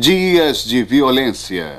Dias de violência.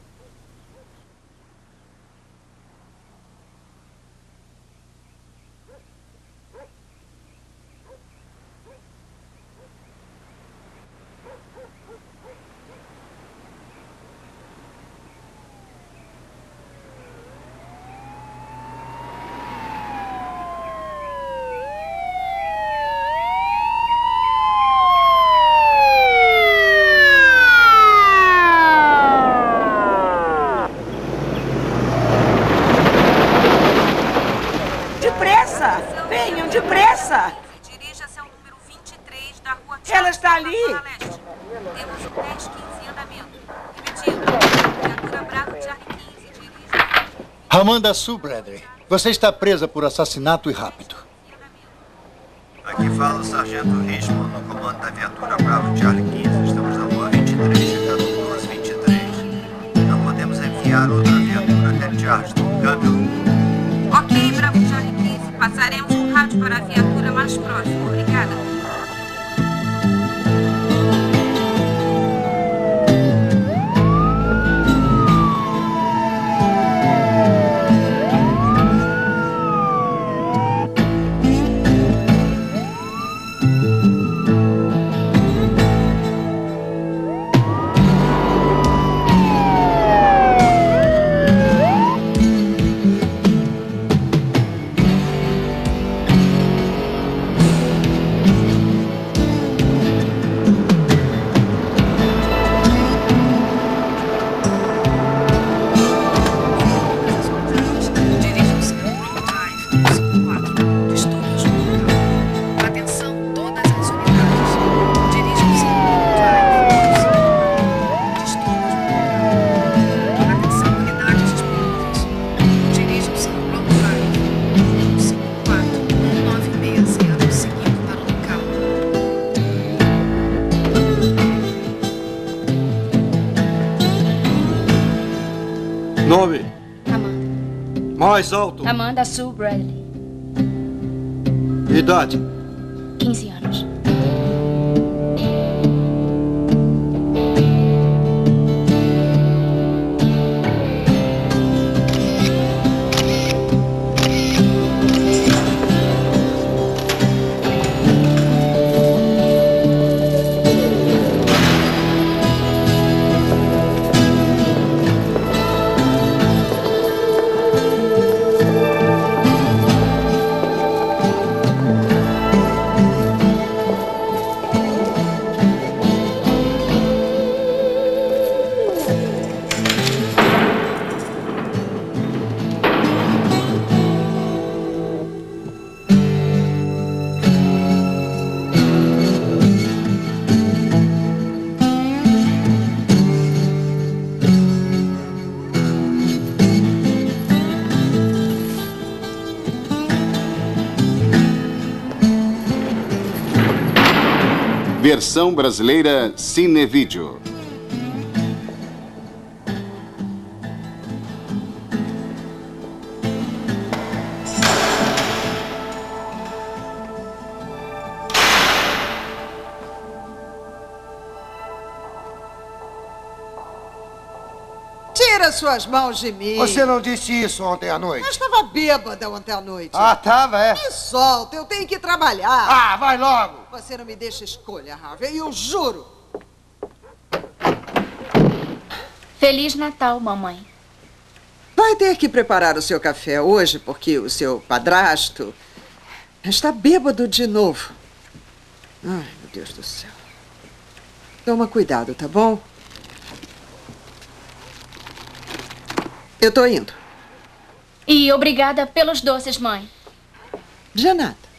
Venham depressa! Dirija-se ao número 23 da rua Ela está ali! Leste. Temos um 1015 em andamento. Repetindo, viatura Bravo Charlie 15, dirija... Amanda Sue Bradley, você está presa por assassinato e rapto. Aqui fala o Sargento Richmond, no comando da viatura Bravo Charlie 15. Estamos na rua 23, chegando às 23. Não podemos enviar outra viatura até Charleston. Câmbio. Ok, Bravo Charlie 15. Passaremos um rádio para a viatura mais próxima. Obrigada. Nome? Amanda. Mais alto? Amanda Sue Bradley. Idade? 15 anos. Versão brasileira Cinevídeo. Tira suas mãos de mim. Você não disse isso ontem à noite? Eu estava bêbada ontem à noite. Ah, tava, é? Me solta, eu tenho que trabalhar. Ah, vai logo! Você não me deixa escolha, Harvey, eu juro. Feliz Natal, mamãe. Vai ter que preparar o seu café hoje, porque o seu padrasto está bêbado de novo. Ai, meu Deus do céu. Toma cuidado, tá bom? Eu tô indo. E obrigada pelos doces, mãe. De nada.